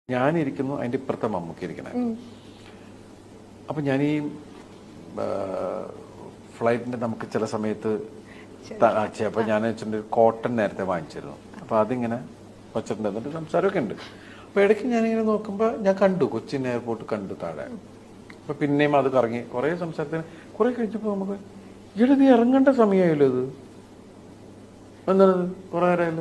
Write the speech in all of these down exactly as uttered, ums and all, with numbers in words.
ഞാനിരിക്കുന്നു, അതിന്റെ ഇപ്പുറത്തെ മമ്മൂക്കി ഇരിക്കണേ. അപ്പൊ ഞാൻ ഈ ഫ്ലൈറ്റിന്റെ നമുക്ക് ചില സമയത്ത് അപ്പൊ ഞാൻ വെച്ചിട്ടുണ്ട് കോട്ടൺ നേരത്തെ വാങ്ങിച്ചിരുന്നു. അപ്പൊ അതിങ്ങനെ വച്ചിട്ടുണ്ട്, എന്നിട്ട് സംസാരമൊക്കെ ഉണ്ട്. അപ്പൊ ഇടയ്ക്ക് ഞാനിങ്ങനെ നോക്കുമ്പോ ഞാൻ കണ്ടു കൊച്ചിൻ എയർപോർട്ട് കണ്ടു താഴെ. അപ്പൊ പിന്നെയും അത് കറങ്ങി കുറെ സംസാരത്തിന് കുറെ കഴിഞ്ഞപ്പോ നമുക്ക് ഇവിടെ നീ ഇറങ്ങേണ്ട സമയമായല്ലോ, ഇത് എന്താണത് കുറെ നേരമല്ലോ.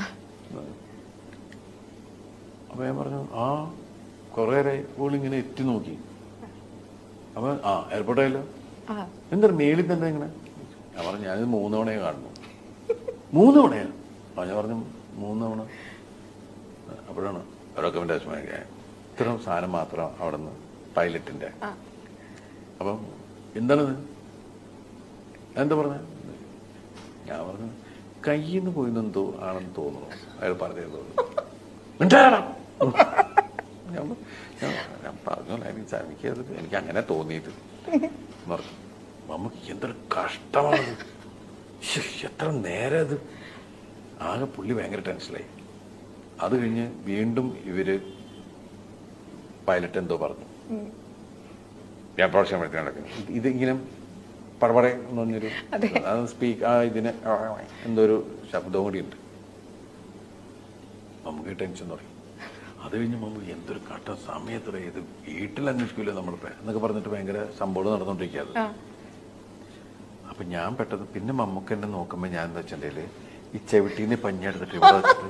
അപ്പൊ ഞാൻ പറഞ്ഞു ആ കുറെ നേരമായി. ഓളിങ്ങനെ എത്തി നോക്കി. അപ്പൊ ആ എയർപോർട്ടായല്ലോ, എന്താണ് മേളിൽ തന്നെ ഇങ്ങനെ. ഞാൻ പറഞ്ഞു ഞാനിത് മൂന്ന് തവണയെ കാണുന്നു. മൂന്ന് തവണയാ? ആ ഞാൻ പറഞ്ഞു മൂന്ന് തവണ. അപ്പോഴാണ് റെക്കമെൻഡേഷൻ ഇത്രയും സാധനം മാത്രം അവിടെ നിന്ന് പൈലറ്റിന്റെ. അപ്പം എന്താണത്, എന്താ പറഞ്ഞ? ഞാൻ പറഞ്ഞു കയ്യിൽ നിന്ന് പോയിന്നെന്തോ ആണെന്ന് തോന്നുന്നു, അയാൾ പറഞ്ഞത്. ഞാൻ ഞാൻ പറഞ്ഞോളൂ, എനിക്ക് എനിക്കത് എനിക്ക് അങ്ങനെ തോന്നിയത് പറഞ്ഞു. നമുക്ക് എന്തൊരു കഷ്ടമാണ്, എത്ര നേരം അത്. ആകെ പുള്ളി ഭയങ്കര ടെൻഷനായി. അത് കഴിഞ്ഞ് വീണ്ടും ഇവര് പൈലറ്റ് എന്തോ പറഞ്ഞു. ഞാൻ പ്രൊഡക്ഷൻ നടക്കുന്നു. ഇത് ഇങ്ങനെ പടപട എന്ന് പറഞ്ഞൊരു സ്പീക്ക് ആ ഇതിന് എന്തോ ഒരു ശബ്ദവും കൂടി ഉണ്ട്. നമുക്ക് ടെൻഷൻ തുടങ്ങി. അത് കഴിഞ്ഞ് മമ്മൂക്ക് എന്തൊരു കട്ട സമയത്തുള്ള ഇത് വീട്ടിൽ അന്വേഷിക്കില്ല നമ്മളിപ്പോ എന്നൊക്കെ പറഞ്ഞിട്ട് ഭയങ്കര സംഭവം നടന്നുകൊണ്ടിരിക്കാതെ. അപ്പൊ ഞാൻ പെട്ടെന്ന് പിന്നെ മമ്മൂക്ക് എന്നെ നോക്കുമ്പോ ഞാൻ എന്താ വെച്ചിട്ടുണ്ടെങ്കില് ഈ ചെവിട്ടീന്ന് പഞ്ഞെടുത്തിട്ട് ഇവിടെ വെച്ചിട്ട്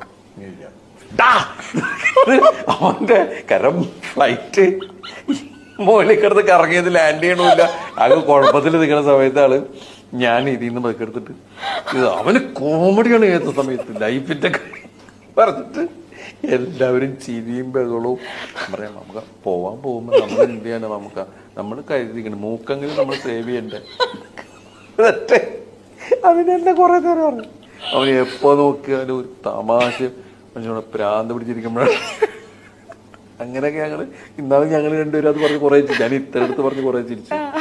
അവന്റെ കരം ഫ്ലൈറ്റ് മോളിൽ കിടന്ന് കറങ്ങിയത് ലാൻഡ് ചെയ്യണമില്ല. ആകെ കുഴപ്പത്തിൽ നിൽക്കുന്ന സമയത്ത് ആള് ഞാൻ ഇതിൽ നിന്ന് ബക്കെടുത്തിട്ട് ഇത് അവന് കോമഡിയാണ് ഏത്ത സമയത്ത് ലൈഫിന്റെ പറഞ്ഞിട്ട് എല്ലാവരും ചിരിയും ബഹളവും. പറയാം നമുക്ക് പോവാൻ പോകുമ്പോ നമ്മൾ എന്ത് ചെയ്യാനാ, നമുക്ക് നമ്മൾ കരുതിക്കണം മൂക്കെങ്കിലും നമ്മൾ സേവ് ചെയ്യണ്ടേ. അതിനെന്നെ കുറെ നേരം പറഞ്ഞു. അവന് എപ്പോ നോക്കിയാലും ഒരു തമാശ മനുഷ്യനോട് പ്രാന്ത് പിടിച്ചിരിക്കുമ്പോഴാണ്. അങ്ങനെയൊക്കെ ഞങ്ങള് ഇന്നാലും ഞങ്ങൾ രണ്ടുപേരും അത് പറഞ്ഞ് കുറെ ചിരിച്ചു. ഞാൻ ഇത്തരടുത്ത് പറഞ്ഞ് കുറെ ചിരിച്ചു.